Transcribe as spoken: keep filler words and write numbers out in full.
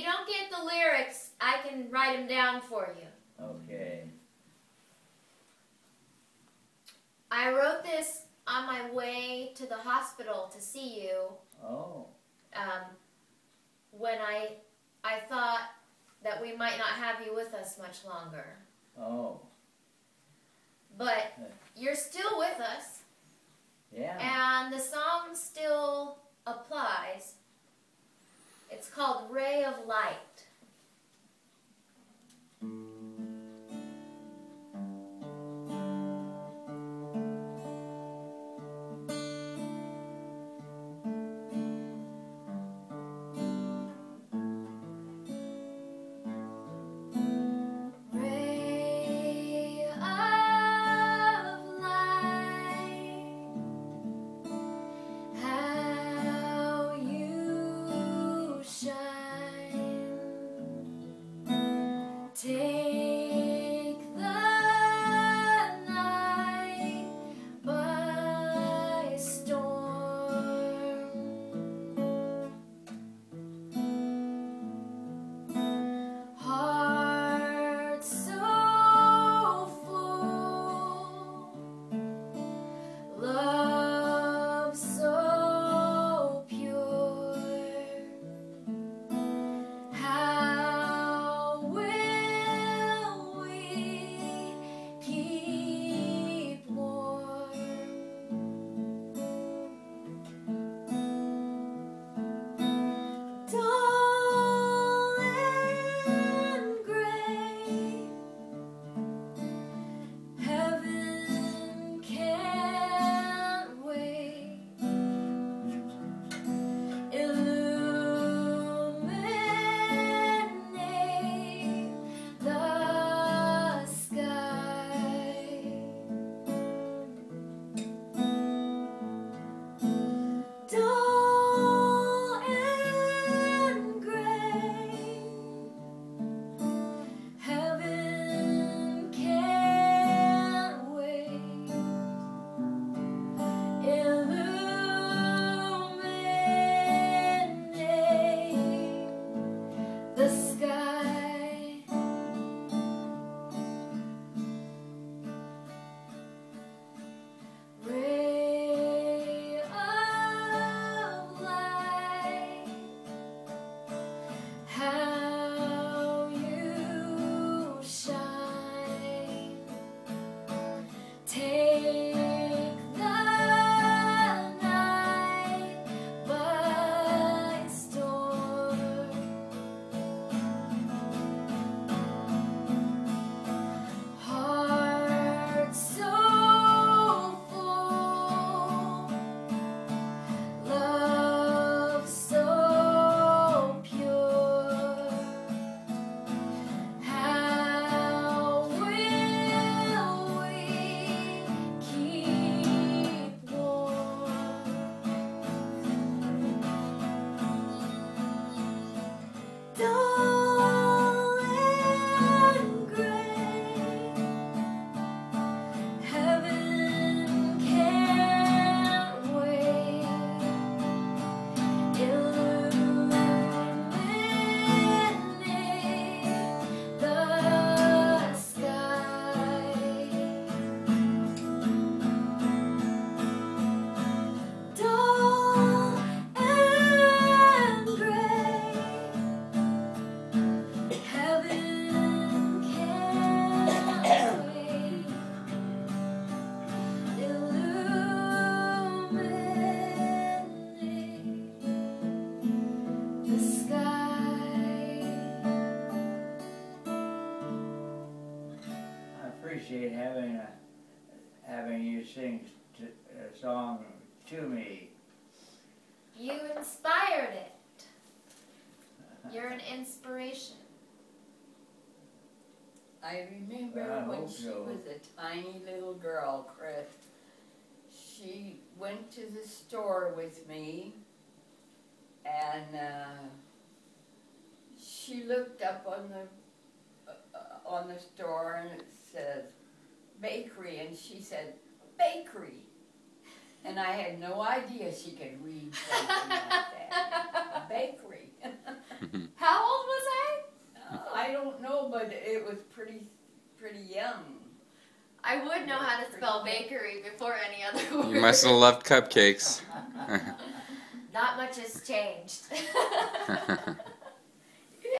you don't get the lyrics, I can write them down for you. Okay. I wrote this on my way to the hospital to see you. Oh. Um, when I, I thought that we might not have you with us much longer. Oh. But you're still with us. Yeah. And the song still applies. It's called Ray of Light. Take the night by storm. Heart so full, love so pure. How will keep warm? Dull and gray, heaven can't wait. Illuminate the sky. Dull and gray, heaven can't wait. Illuminate the sky. Ray of light, how you shine. Take the night by storm. Heart so full, love so pure. How will we keep warm? Dull and gray, heaven can't wait. Illuminate the sky. Dull and gray, heaven can't wait. Illuminate the sky. I appreciate having a, having you sing t a song to me. You inspired it. You're an inspiration. I remember I when hope she so. was a tiny little girl, Chris. She went to the store with me, and uh, she looked up on the uh, on the store, and it says bakery, and she said bakery, and I had no idea she could read something like that. Bakery. How old was I don't know, but it was pretty, pretty young. I would know how to spell bakery before any other word. You must have loved cupcakes. Not much has changed.